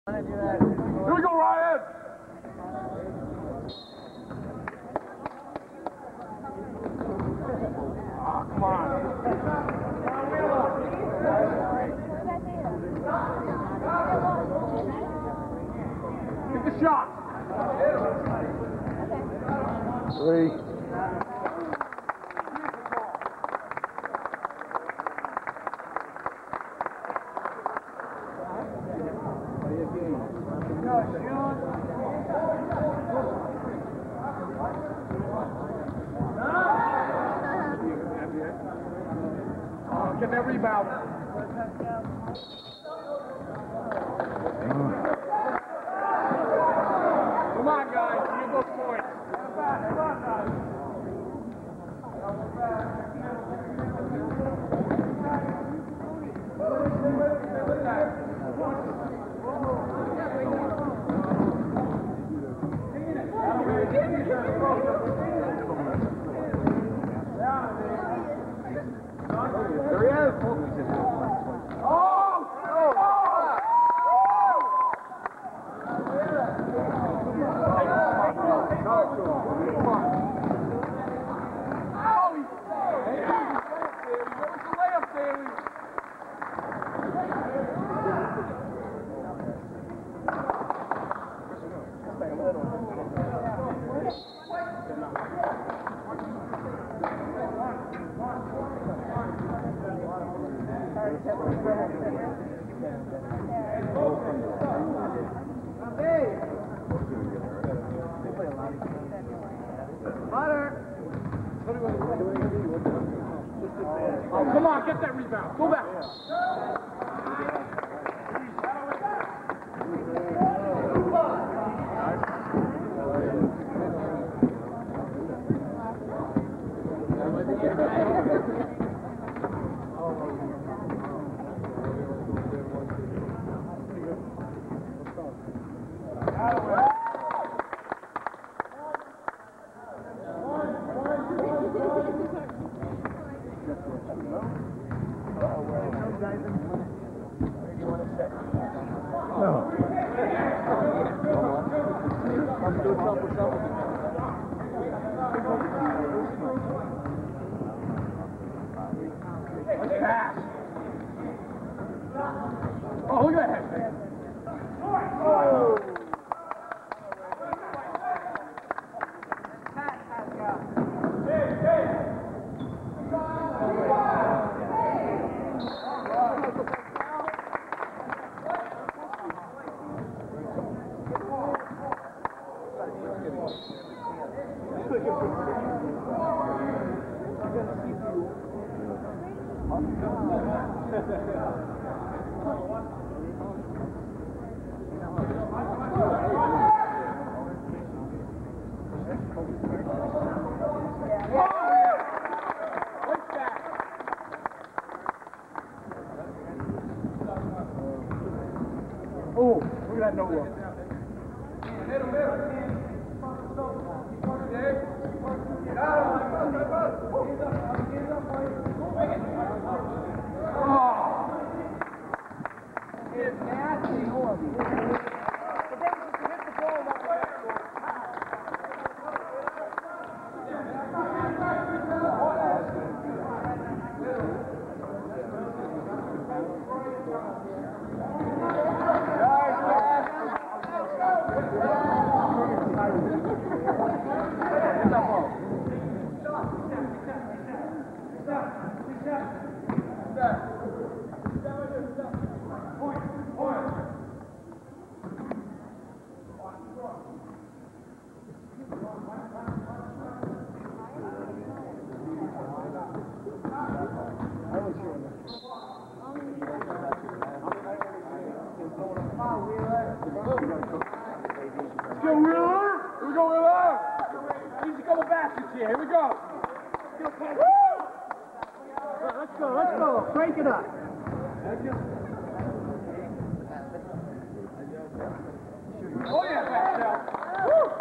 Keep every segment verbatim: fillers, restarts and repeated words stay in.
Here we go, Ryan! Oh, come on. Take the shot. Three. Get that rebound. Come on, guys. Get those points. There he is. Oh! Oh, come on, get that rebound. Go back. Oh, look at that. Oh. Oh, look at that no look. Go, Wheeler! Here we go, Wheeler! Easy couple baskets here. Here we go. Let's go, let's go. Crank it up. Oh, yeah, back down. Woo!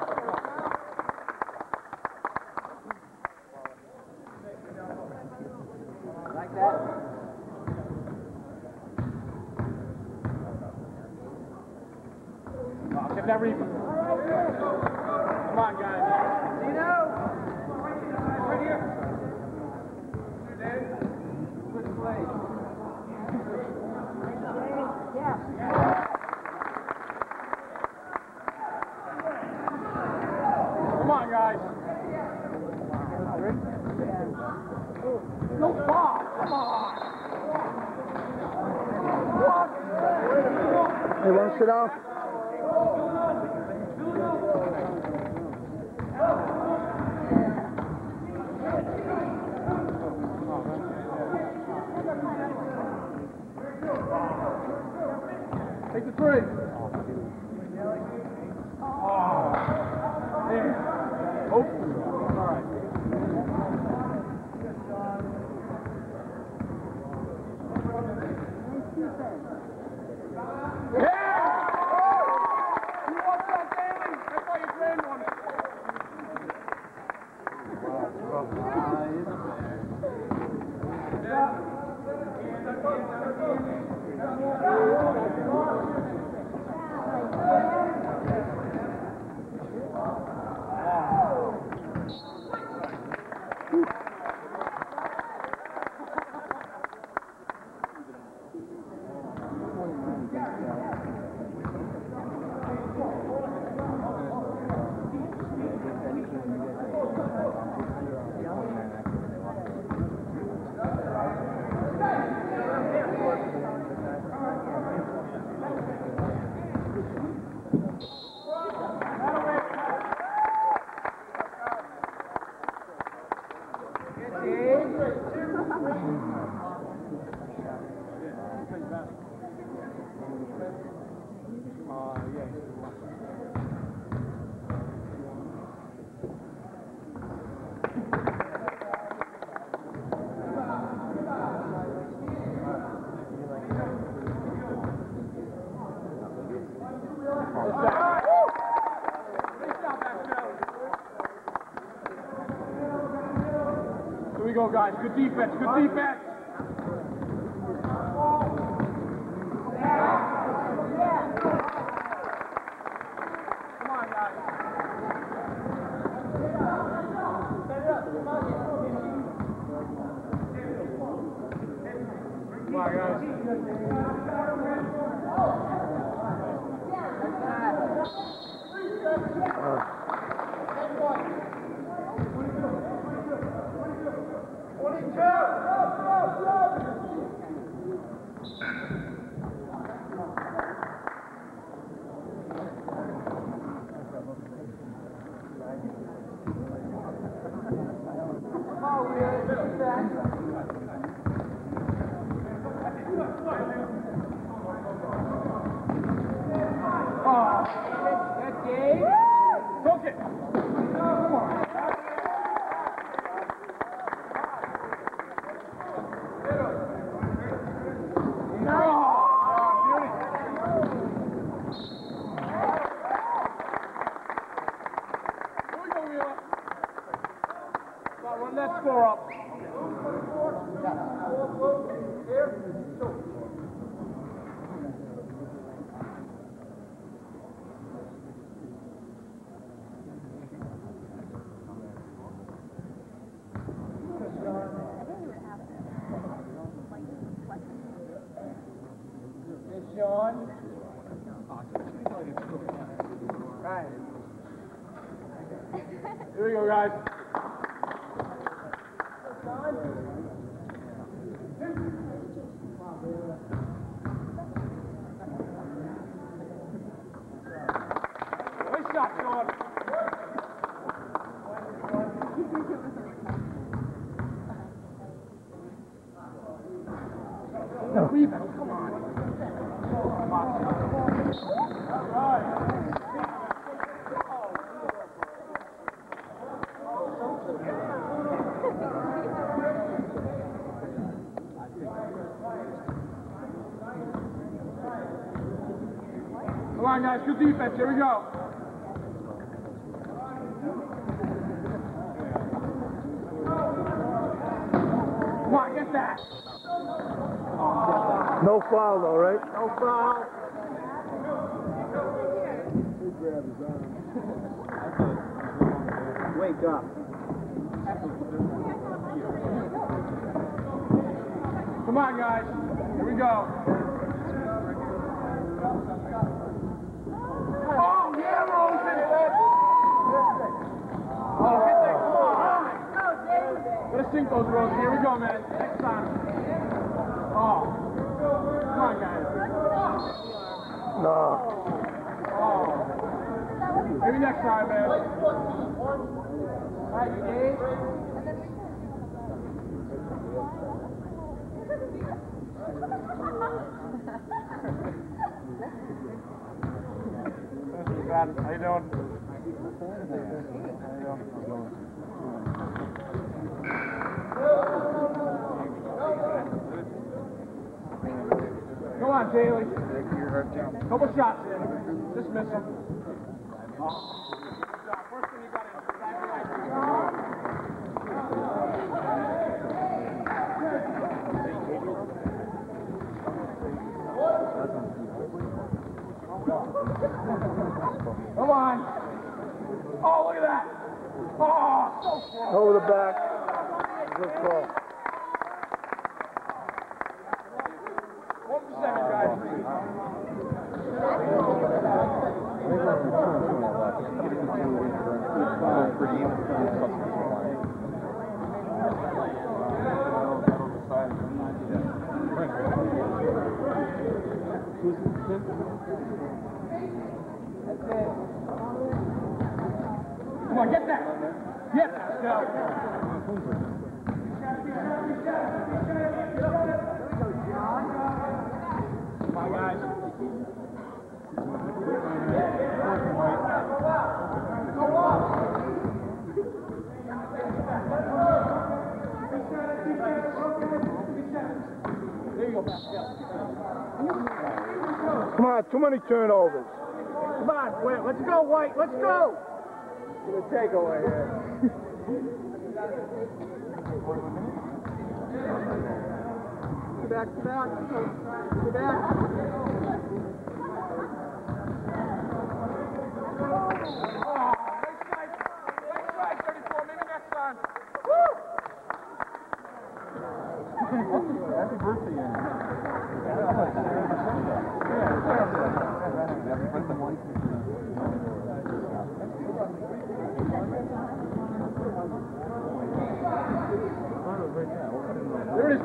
Like that? never even. Come on, guys. Dino! Right here. Good play. Come on, guys. No ball. Come on. What? Hey, want to sit down? Take the three. Oh, man. Oh, all right. Yeah! You want that, Daly? That's why you trained one. Here we go, guys. Good defense. Good defense. Come on, guys. Come on, guys. Run that score up. Hey, Sean. Right. Here we go, guys. Nice shot, Sean. No. Come on. Come on. All right. Come on, guys. Good defense. Here we go. Come on, get that. No foul, though, right? No foul. Wake up. Come on, guys. Here we go. Oh, yeah, Rosie. Oh, get that. Come on. Let's sink those, Rosie. Here we go, man. Next time. Oh. Come on, guys. No. Oh. Maybe next time, man. All right, Dave. How you doing? Go on, Daly. Couple shots in. Just miss him. Oh. First thing you got is Come on. Oh, look at that. Oh, so close. Over the back. Good call. One for seven, guys. Come on, get that. Yes, let's go. Come on, guys. There you go, Pascal. Come on, too many turnovers. Come on, Whit. Let's go, White. Let's go. Get a takeaway here. Back to back. To back. Oh, nice strike. Nice strike, thirty-four. Maybe next time. Woo! Happy birthday, Andy. There it is.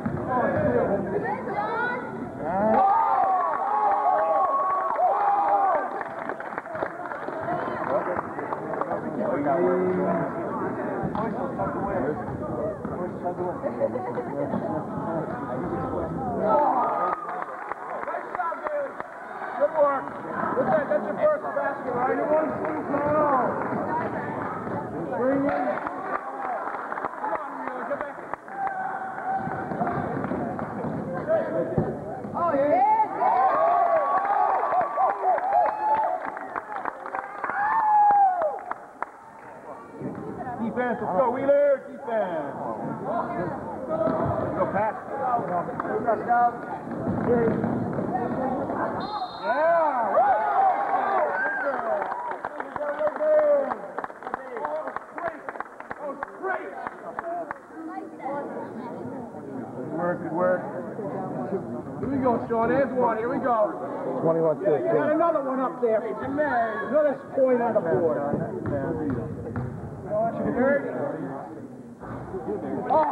Good work. What's that? That's your first basket, right? You want to see? No. Bring in. Come on, Wheeler. Get back. Oh, yeah. Defense, let's go, Wheeler. Defense. Go, Pat. Let's go. Yeah! Work, good work. Here we go, Sean. There's one. Here we go. twenty-one fifteen. Got another one up there. Another point on the board. Oh!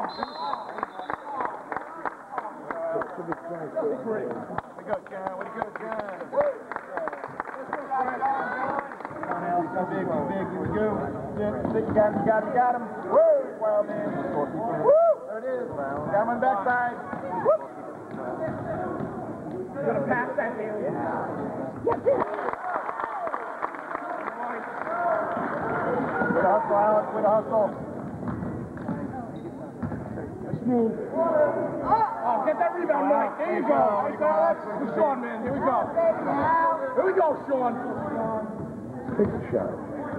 Great. We go, John. We go, John. Go big, go big. Here we go. Think you got him, you got him, you got him. Woo! Wild man. Woo! There it is. Got him on the backside. Woo! You're going to pass that, Haley? Yes, sir. Way to hustle, Alex. Way to hustle. Smooth. Oh, get that rebound, Mike. There you go. Right there, Alex. Good Sean, man. Here we go. Here we go, Sean. Take the shot.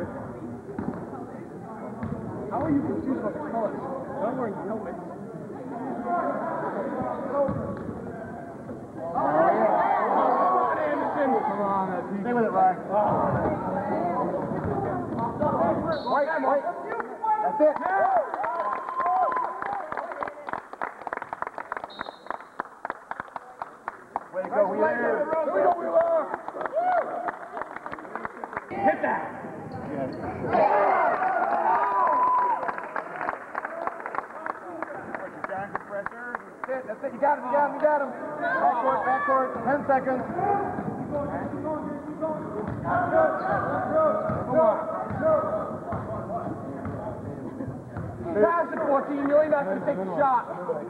How are you confused about the colors? I'm wearing helmets. Come on, Anderson. Come on. on that. Stay with it, Ryan. Wait, wait. That's it. Way to go, Wheeler. Here we go, Wheeler. Hit that. John, good pressure. That's it, that's it. You got him, you got him, you got him. Backcourt, backcourt. Ten seconds. Come on. Pass it, fourteen. You're really not going to take the shot.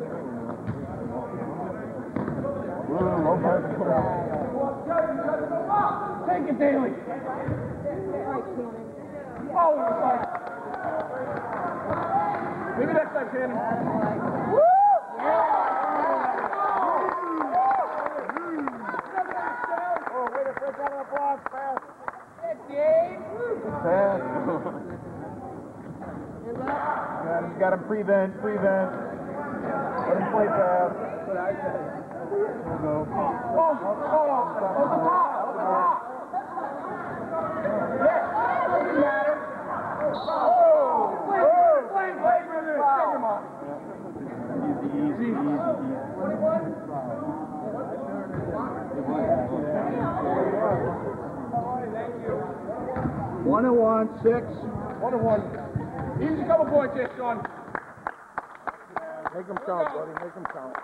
Take it, Daly. Oh, maybe next time, Shannon. Woo! Oh, way to break out of the block fast. Good, Dave. Fast. Got him, got him prevent, prevent. Let him play fast. We'll go. Oh, oh, oh, oh, the top, oh, the top. Yeah, doesn't matter. Oh, play, play, play, brother. Take him off. Easy, easy, easy, easy. One and one, six. One and one. Easy couple points here, Sean. Make them count, buddy. Make them count.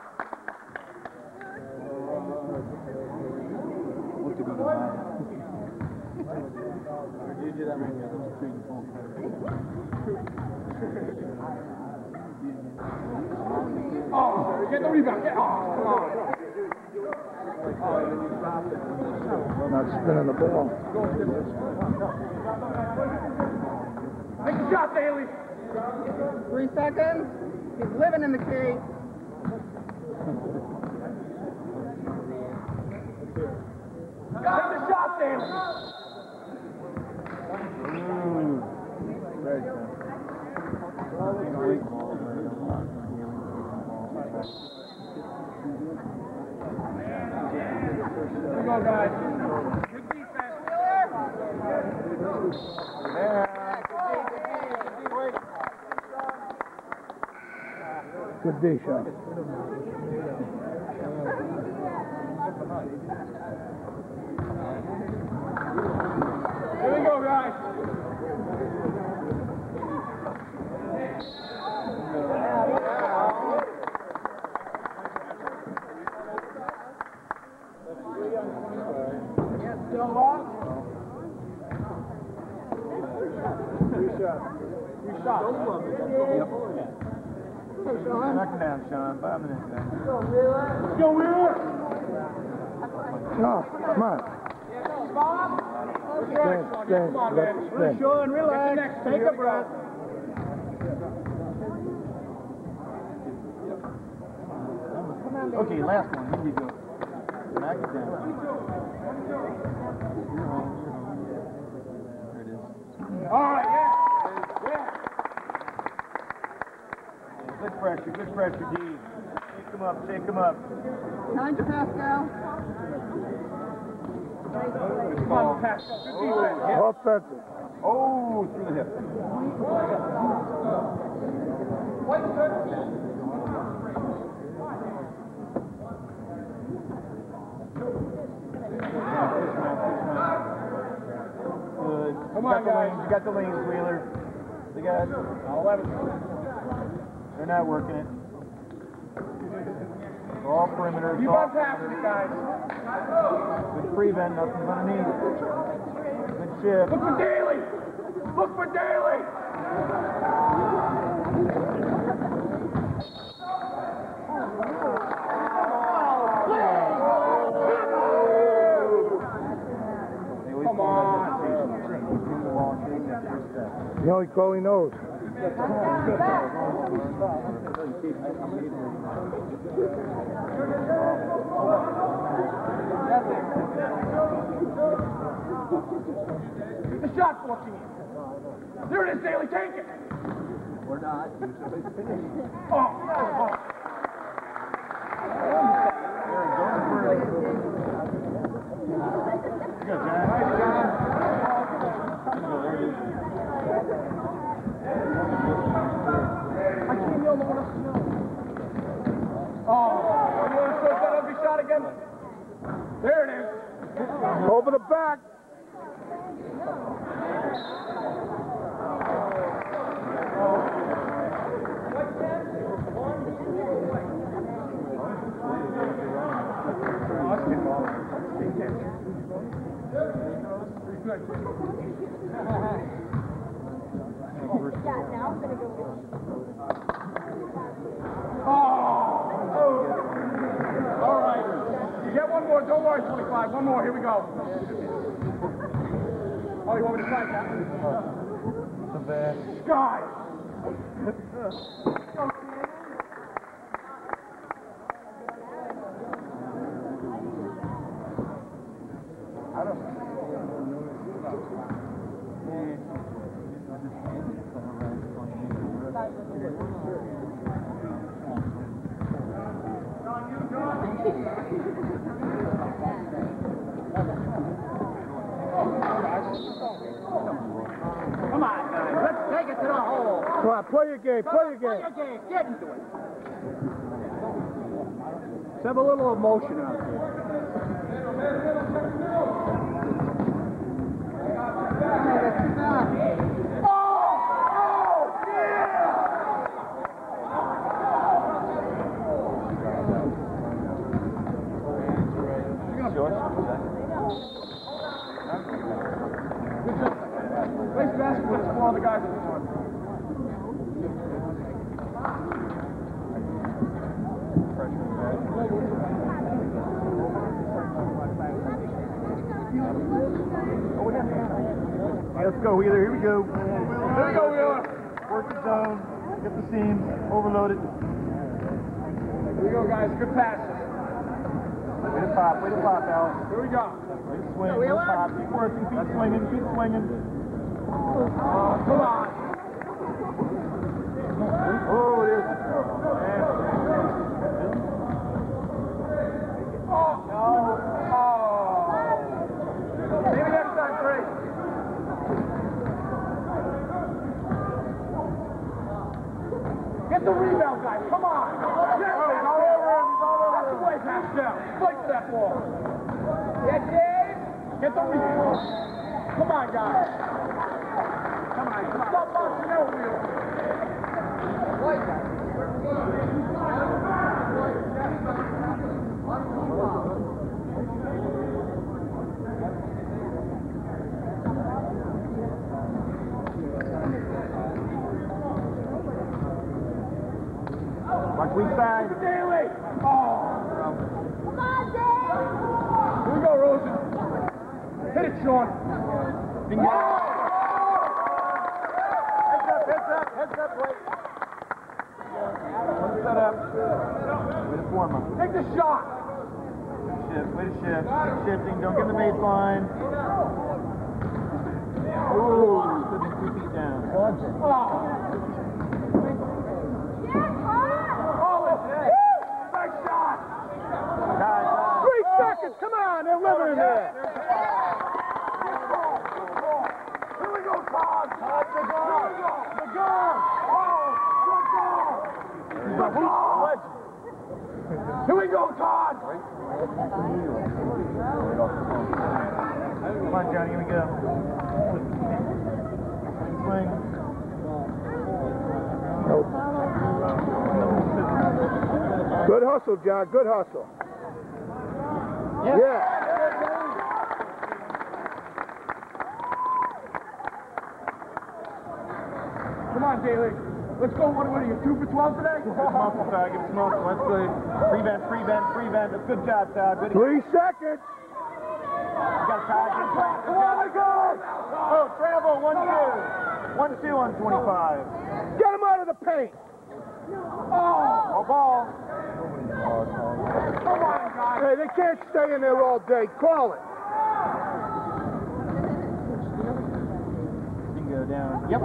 Oh, get the rebound. Get, oh, come on. Not spinning the ball. Take the shot, Daly. Three seconds. He's living in the key. Take the shot, Daly. Here we go, guys. Good defense. Yeah. Good D shot. Here we go, guys. Still lost? Two shots. Two shots. Yep. Knock him down, Sean. Five minutes down. Let's go, Wheeler! No, come on. Bob? Stand, stand. Come on, Let man. it spin. Sean, relax. Take a breath. Okay, last one. Here you go. Knock it down. There it is. All right, yeah. Yeah. Good pressure, good pressure, D. Shake him up, shake him up. Behind you, Pascal. Come on, Pascal. Good defense. Hip. Offensive. Oh, through the hip. Good. Come on, guys. You got the lanes, Wheeler. They got eleven. They're not working it. All perimeter. Keep on passing it, guys. Good prevent, nothing's underneath. Good shift. Look for Daly! Look for Daly! Come on. The only call he knows. The shot, fourteen. There it is, Daly. Take it. We're not. Oh, oh. You good, Jack. Nice, John. I can't yell low enough to know. Oh, you want to show that ugly shot again? There it is. Over the back. All right. You get one more. Don't worry, twenty-five. One more. Here we go. Oh, you want me to try that? The bad. Sky. I don't know. Come on, guys. Let's take it to the hole. Come on, play your game, play your Play game. your game. Get into it. Let's have a little emotion out there. Place basketball is for all the guys in this one. Right, let's go, Wheeler. Here we go. Here we go, Wheeler. Work the zone. Get the seams. Overload it. Here we go, guys. Good passes. Way to pop. Way to pop, Al. Here we go. Way to swing. Way to pop. Keep working. Keep swinging. Keep swinging. Oh, come on. Oh, it is. Oh, no. Oh. Maybe next time, Trey. Get the rebound, guys. Come on. Get oh, he's all over him. He's all over him. That's the way, Pascal. Fight for that ball. Yeah, Dave. Get the rebound. Come on, guys. Come on. Come on. Stop boxing out, Wheel. Watch weak side. Daly. Oh. Come on, Dave. Here we go, Rosen. Hit it, Sean. Bingo. Oh. Heads up, heads up, heads up, wait. One set up. Way to form them. Take the shot. Shift, way to shift. Keep shifting. Don't get in the baseline. Ooh, putting two feet down. Oh. Three seconds, come on, they're living in there. Here we go, Todd. Todd, the goal. The goal. Oh, the goal. Here we go, Todd. Come on, Johnny, here we go. Swing. Nope. Good hustle, John, good hustle. Yeah. Yeah. Come on, Daly. Let's go. What, what are you, two for twelve today? Give us muscle, Todd. Give us muscle. That's good. Free bend, free bend, free bend. That's good job, Todd. Good. Three seconds. You got Todd. Good job. Oh, my God. Oh, travel. One, two. One, two on twenty-five. Get him out of the paint. Oh, a ball. Come on, guys. Hey, they can't stay in there all day. Call it. Bingo down. Yep.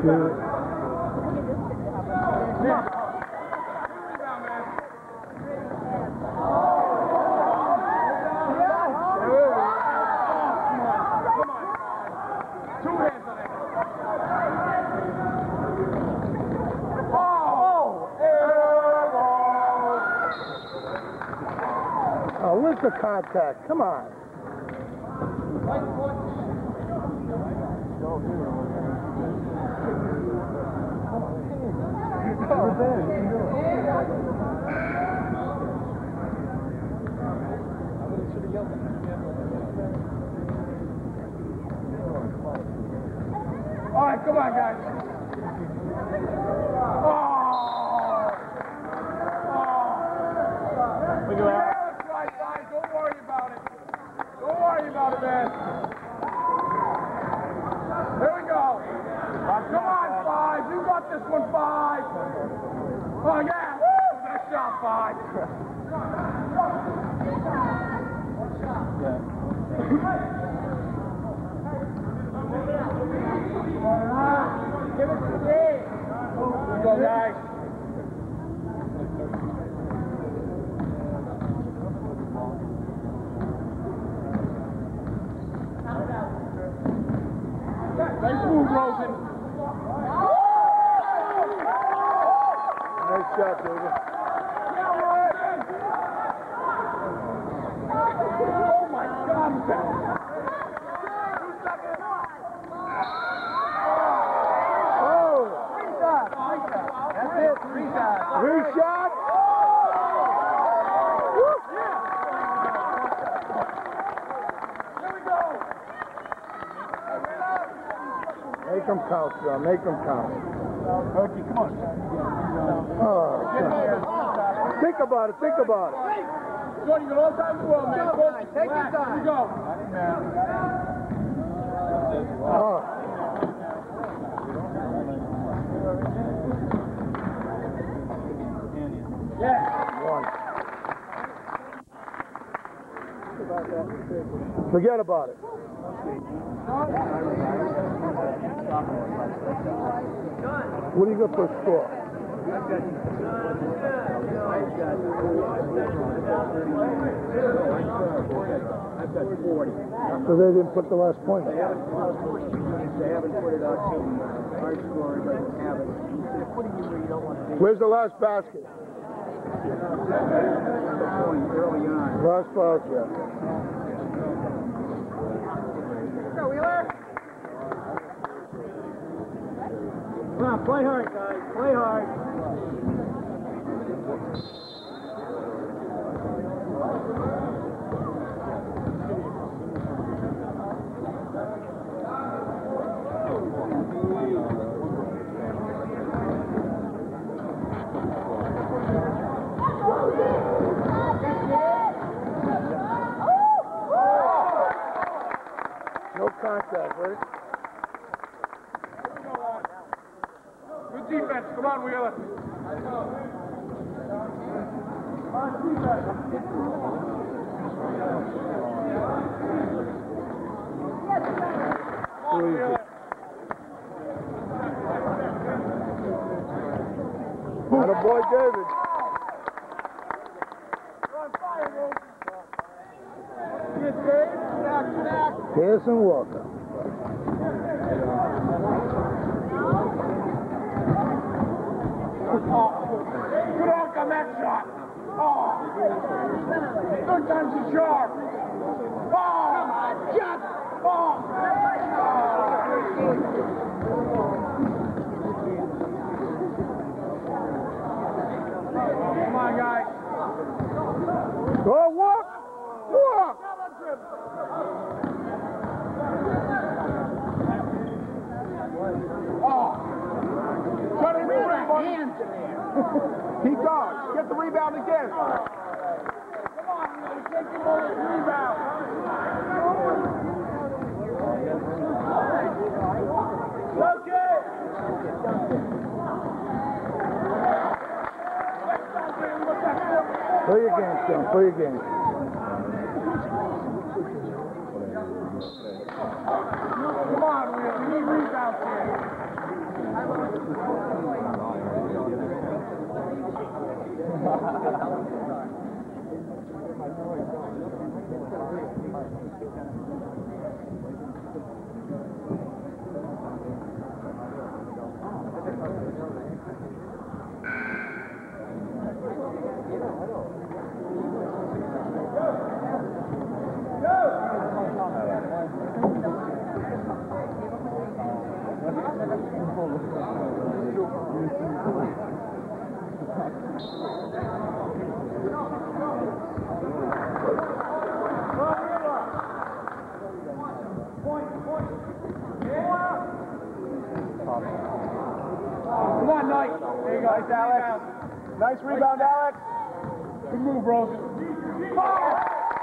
Oh, where's the contact? Come on. All right, come on, guys. Oh! Oh! Look at that. That's right, guys. Don't worry about it. Don't worry about it, man. Here we go. Come on, Five. You got this one, Five. Oh, yeah. Woo! Nice shot, Five. Give it to me. Here we go, guys. Nice move, Rosen. Nice shot, David. Oh, my God. Three shots. Woo! Yeah. Here we go. Make them count, son. Make them count. Okay, come on. Oh, think about it. Think about it. Jordan, you got all the time in the world, man. Go, guys. Take your time. Here we go. Oh. Yeah. One. Forget about it. What do you got for a score? I've got forty. So they didn't put the last point. They haven't put it out to our score, doesn't have it. Where's the last basket? Early on. Last basket. Go, Wheeler. Come on, play hard, guys. Play hard. No contact, right? Good defense. Come on, Wheeler. Atta boy, David. Pearson Walker. Good arc on that shot. Oh. Third time's the charm. Oh. Just. Oh. Come on, guys. Go walk. Walk. Oh. Try to rebound. Hands in there. Keep going. Get the rebound again. Come on, man. Take him over the rebound. Okay. Play your game, son. Play your game. Come on, we need rebounds here. Come on, Knight. There you go. Nice, Alex. Nice rebound, Alex. Good move, bro. Oh!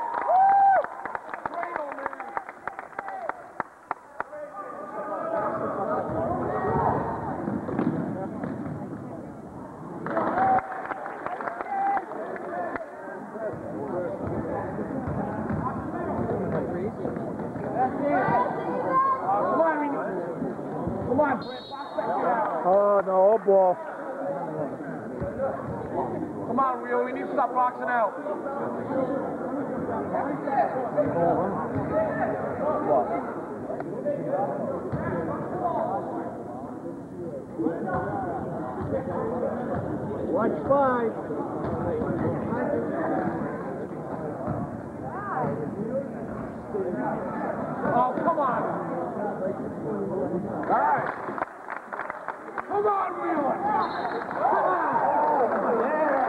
Oh, no, ball. Come on, Rio, we need to stop boxing out. Watch five. Oh, come on. All right. Come on, Wheeler! Come on!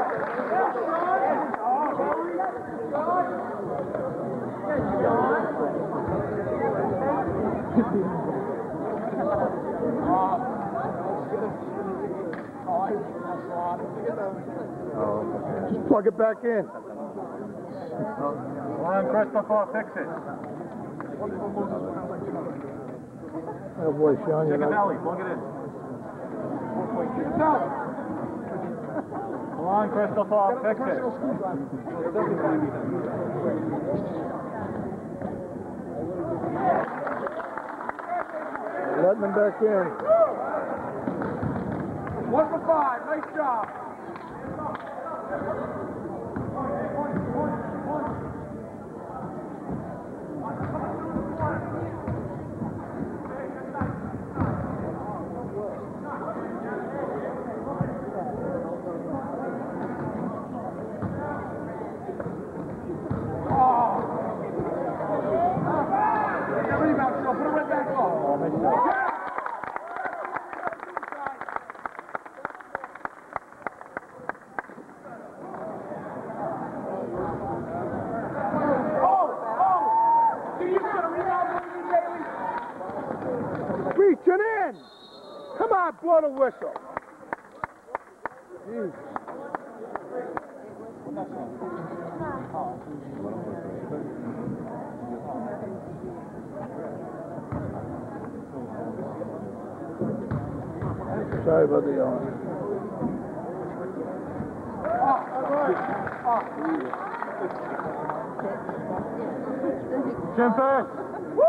Just plug it back in. Come on, Christopher, fix it. Oh boy, Sean, you're Chicken plug it in. Come on, Christopher, fix it. letting them back in. One for five, nice job. Reaching in! Come on, blow the whistle. Jeez. Sorry about the yelling. Chin first. Woo!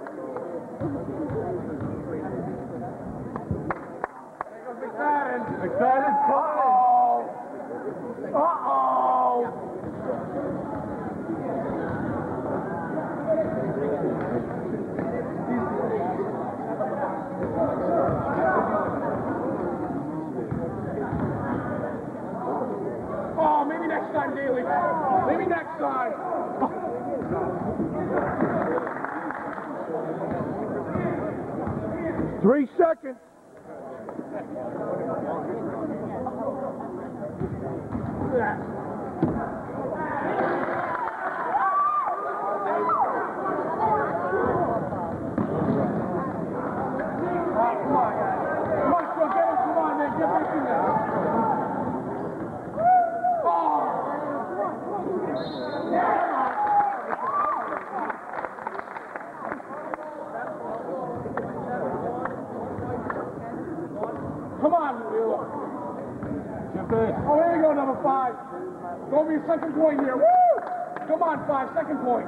McFadden. McFadden's caught. Uh-oh. Uh-oh. Oh, maybe next time, Daly. Maybe next time. Three seconds. Come on, Wheeler. Oh, here you go, number five. Go for your second point here. Woo! Come on, five, second point.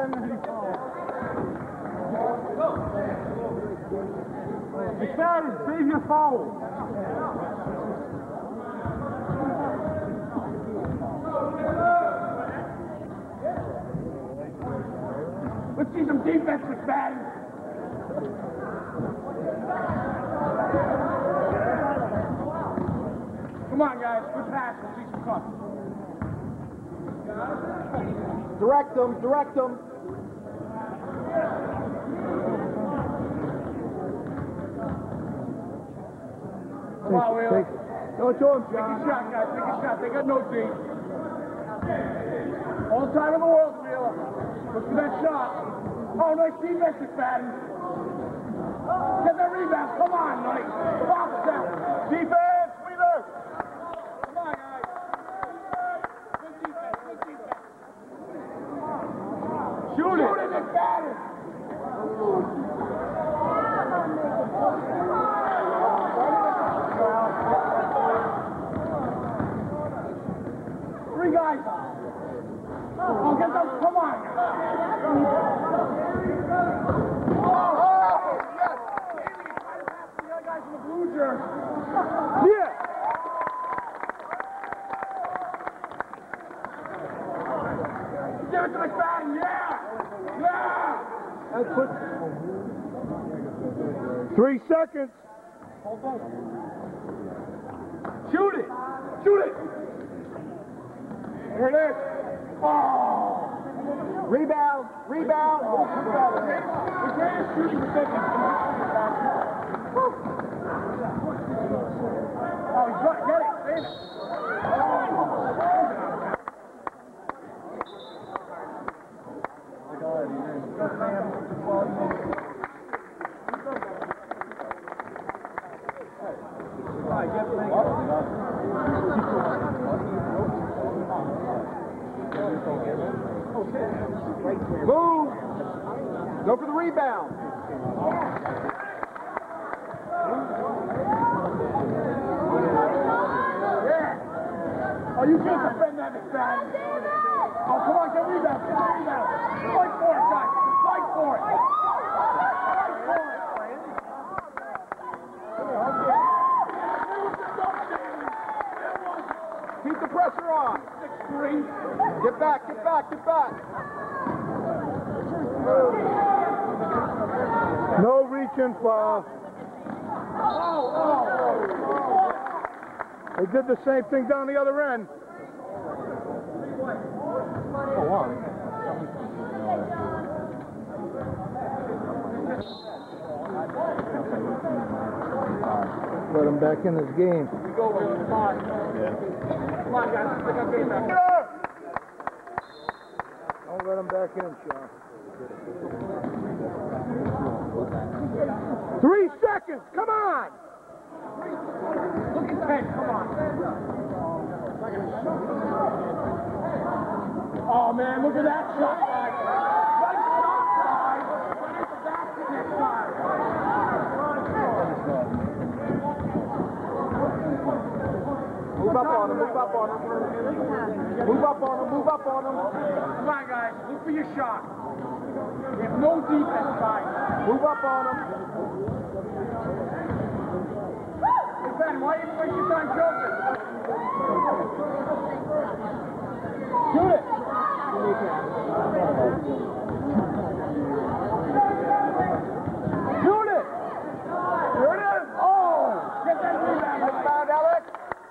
McFadden, save your foul. Let's see some defense, McFadden. Come on, guys. Good pass. Let's see some cuts. Direct them, direct them. Come on, Wheeler. Don't show him, Take John. a shot, guys. Take a shot. They got no D. All the time in the world, Wheeler. Look for that shot. Oh, nice defense, McFadden. Get that rebound. Come on, Knight. Box out. Defense, Wheeler. Come on, guys. Good defense. Good defense. Shoot it. Shoot it, McFadden. Three guys. Oh, get those. Come on. Oh, yes. The other guys in the blue jersey. Yeah. Give it to McFadden. Yeah. Yeah. That's put. Three seconds. Shoot it. Shoot it. Here it is. Oh. Rebound, rebound. The greatest shooting percentage. Oh, he's got get it. Save it. Move. Go for the rebound. Yeah. Oh, you can't defend that, McFadden. Oh, come on, get rebound. Get the rebound. Fight for it, guys. Fight for it. Fight for it. Keep the pressure on. Six three. Get back, get back, get back. No reaching, foul. Oh, oh. They did the same thing down the other end. Oh, wow. Let him back in his game. We go, Will. Come on. Yeah. Come on, guys. Let's pick up game back. Don't let him back in, Sean. Three seconds, come on! Look at ten. Come on. Oh, man. Look at that shot, guys. Nice shot, guys. Finish the basket next time. Move up on him, move up on him. Move up on him, move up on him. Come on, guys. Look for your shot. We have no defense, guys. Move up on him. Hey, Ben, why are you wasting your time joking? Shoot it. Shoot it. Here it is. Oh, get that rebound. Nice found, Alex.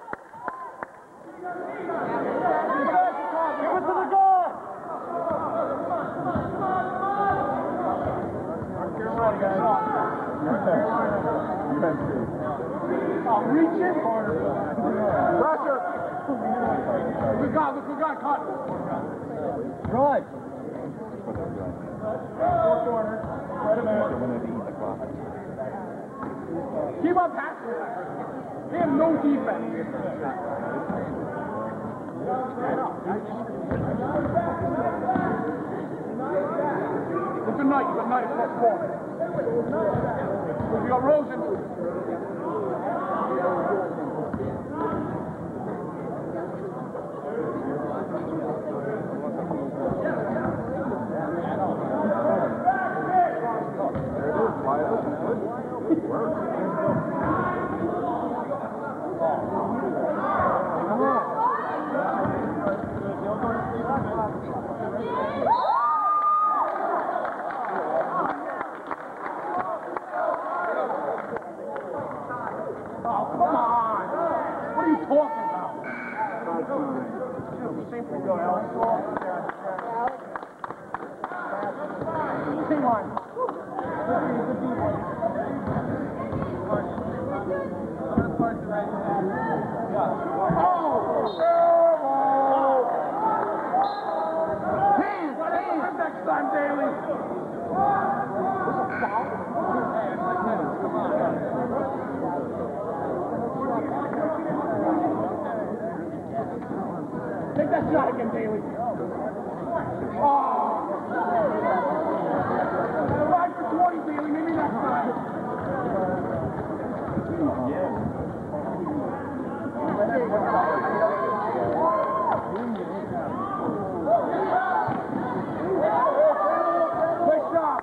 Give it to the guard. Oh, reach it. Pressure. Good God, look, good God, cut. Good. Four corner. Right a minute. Keep on passing. They have no defense. Look at Knight. You got Knight plus four. You got Rosen. Oh, come on. What are you talking about? About time. Go, Alex. Team one. Next time, Daly. Take that shot again, Daly. Oh! Five for twenty, Daly. Maybe next time. Great shot.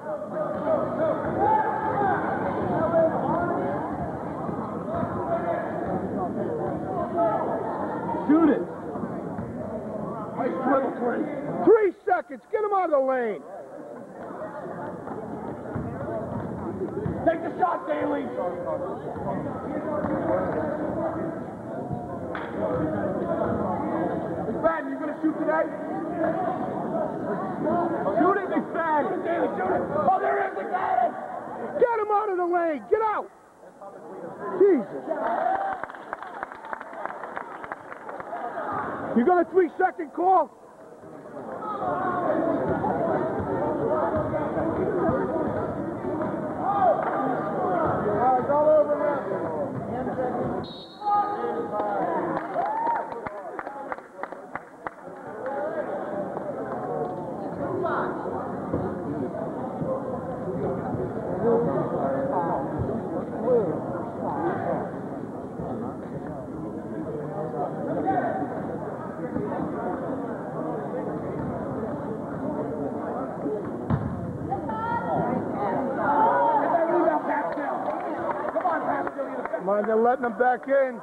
Shoot it. Nice dribble, three. Three seconds. Get him out of the lane. Take the shot, Daly. McFadden, you gonna shoot today? Shoot it, McFadden. Shoot it, Daly, shoot it. Oh, there is McFadden. Get him out of the lane. Get out. Jesus. You got a three-second call? All over now. Mind they're letting them back in.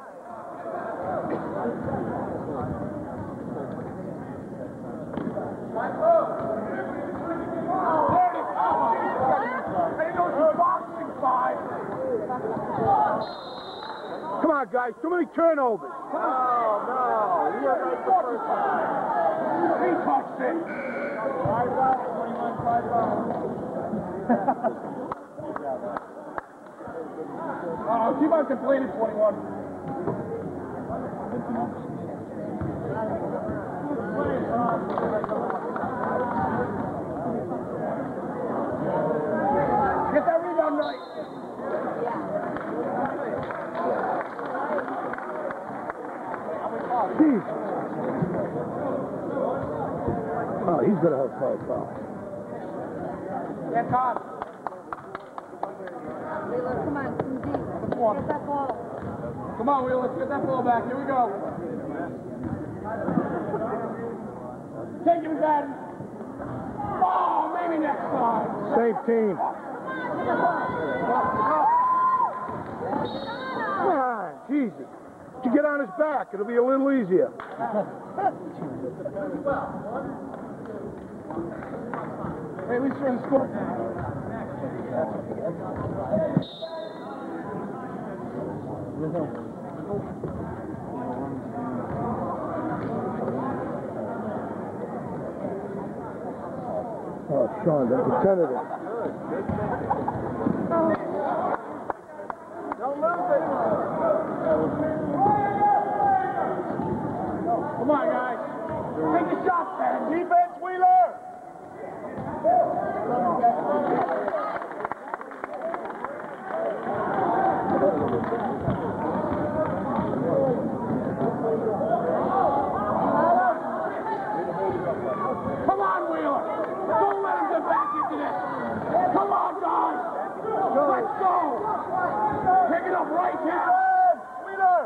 Come on, guys. Too many turnovers. Oh, no. You were right the first time. He touched it. Five out, twenty-one, five out. Oh, T-Bone completed twenty-one. Get that rebound right. Jesus. Oh, he's going to have five fouls. Yeah, Todd. Wheeler, come on, come deep. Get that ball. Come on, Wheeler, let's get that ball back. Here we go. Take him, Dad. Oh, maybe next time. Same team. Come on, Jesus. You get on his back, it'll be a little easier. Hey, at least you're in the score. Oh, Sean, that's a tentative. Don't lose it. Come on, guys. Take the shot, man. Defense, Wheeler. Come on, Wheeler. Don't let him get back into this. Come on, guys. Let's go. Pick it up right now. Wheeler.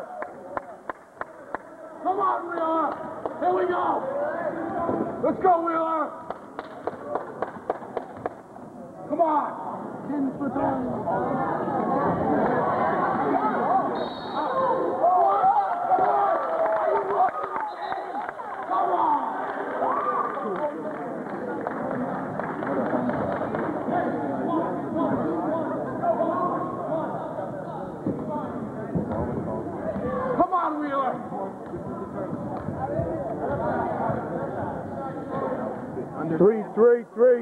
Come on, Wheeler. Here we go. Let's go, Wheeler. Come on. ten for three. Come on! Three, three, three.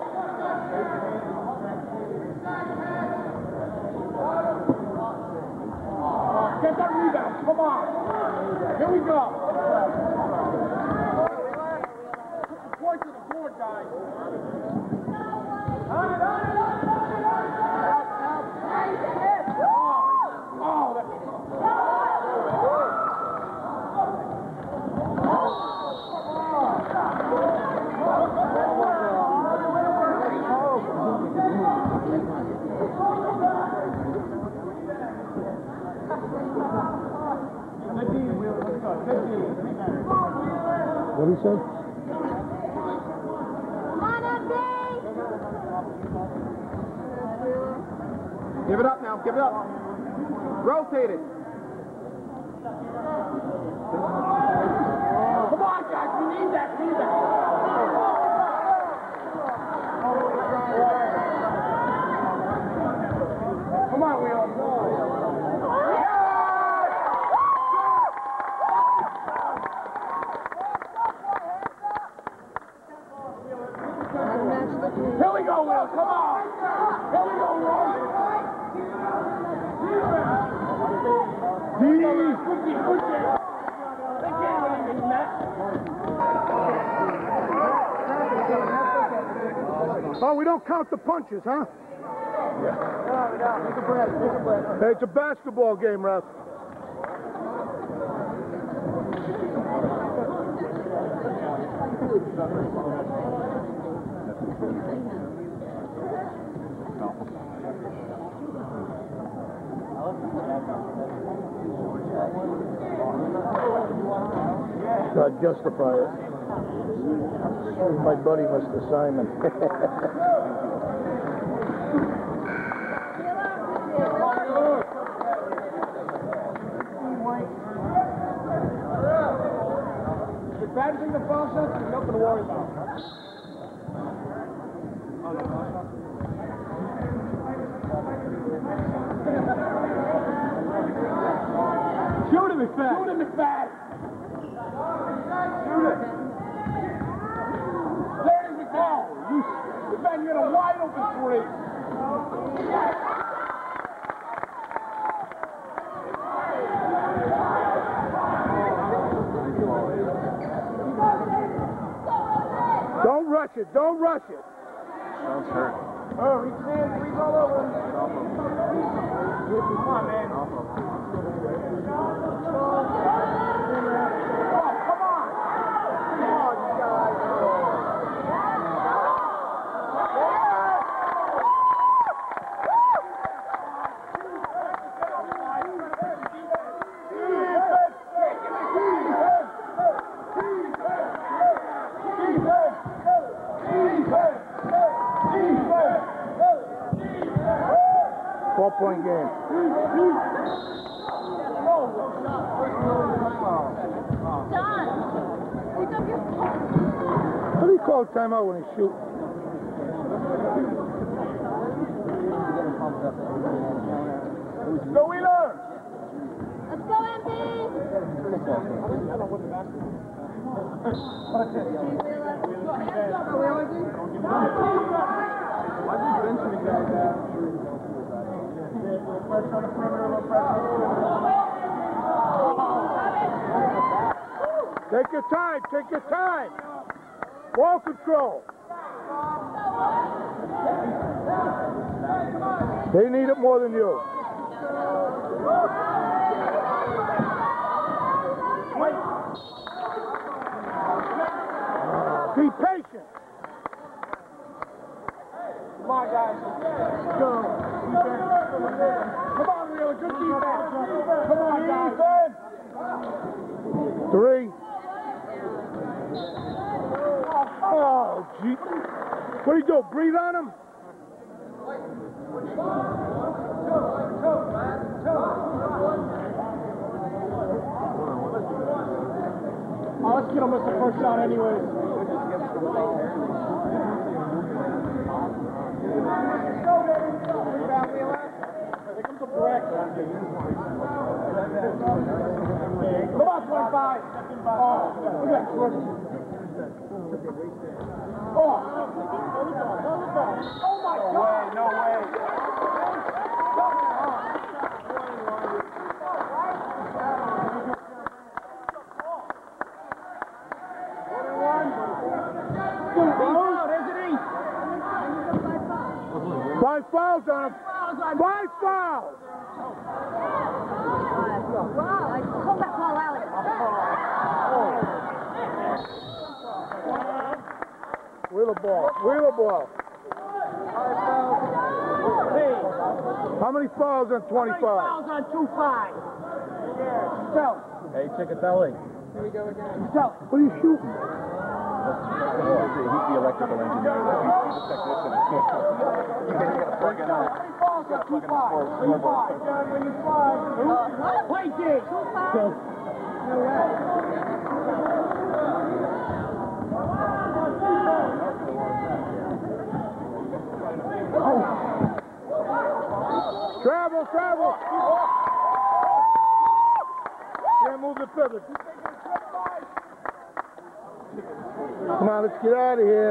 Get that rebound. Come on. Here we go. Put the point to the board, guys. Oh, that's... What did he say? Give it up now, give it up. Rotate it. Come on, guys, we need that, we need that. Come on, Wheel. Here we go, Will. Come on. Here we go, Will. Good defense, good defense. They can't win this match. Oh, we don't count the punches, huh? No, we don't. Take a breath, take a breath. Hey, it's a basketball game, ref. God justify it. My buddy, Mister Simon. Advancing the process, there's nothing to worry about. Shoot him, McFadden. Shoot him, McFadden. Shoot it. There's McFadden. You, McFadden, you got a wide open three. Don't rush it. Don't rush it. Sounds hurt. Oh, reach in, reach all over. Come on, man. Oh, come on. Come on, you guys. Four-point game. How do you call timeout when he shoots? Go, Wheeler! Let's go, M P! Take your time. Take your time. Ball control. They need it more than you. Be patient. Come on, guys. Go. Come on, Wheeler. Good defense. Come on, guys. Three. Oh, gee. What do you do? Breathe on him? Oh, let's get him with the first shot anyways. Come on, by. Oh, look at that. Oh. Oh, my God. No way, no way. Five fouls on him. Five fouls. Hold that ball, Alex. Wheel the ball. Wheel the ball. How many fouls on twenty-five? Fouls on two five. Hey, Chickatelli. Here we go again. What are you shooting? He's the electrical engineer. He's the technician. You gotta plug it out. You gotta plug in the score. Play D. No Travel, travel. Can't move the pivot. Come on, let's get out of here.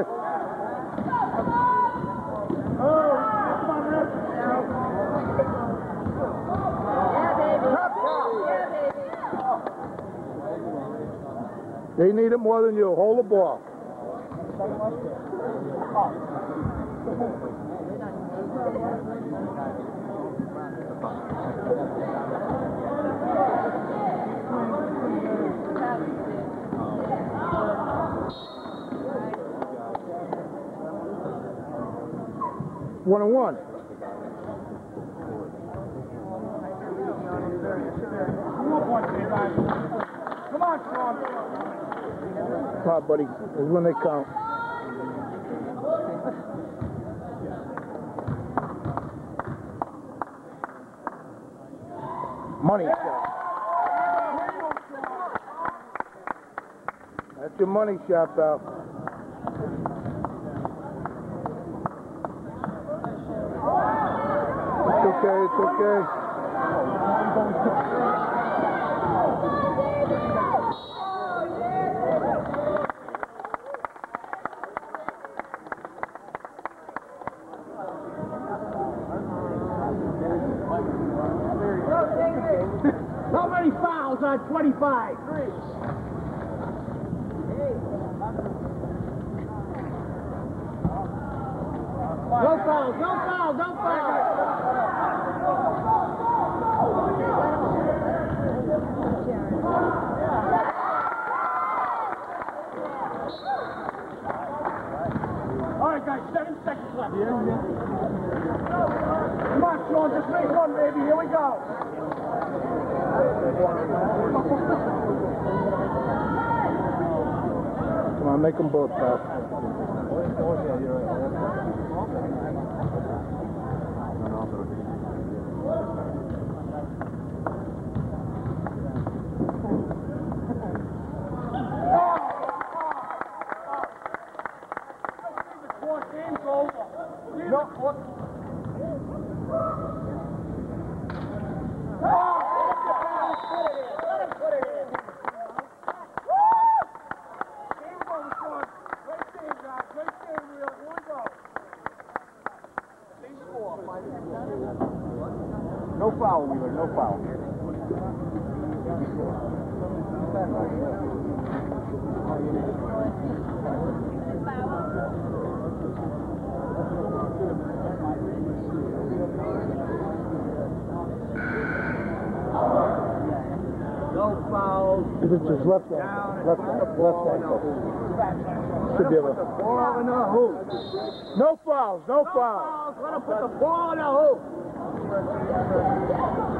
They need it more than you. Hold the ball. One and one. Come on, Sean. Come on, buddy. This is when they count. Money shot. That's your money shot, pal. It's okay, it's okay. How many fouls on twenty-five? Three. No fouls, no fouls, no fouls. All right, guys, seven seconds left. Come on, Sean, just make one, baby. Here we go. Come on, make them both, pal. No foul, Wheeler, no foul. No fouls. If it's his left ankle, left ankle, left ankle. Should be able to. Ball in the hoop. No fouls, no fouls. Let him put the ball in the hoop.